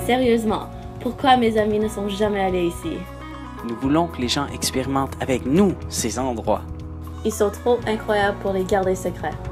Sérieusement, pourquoi mes amis ne sont jamais allés ici? Nous voulons que les gens expérimentent avec nous ces endroits. Ils sont trop incroyables pour les garder secrets.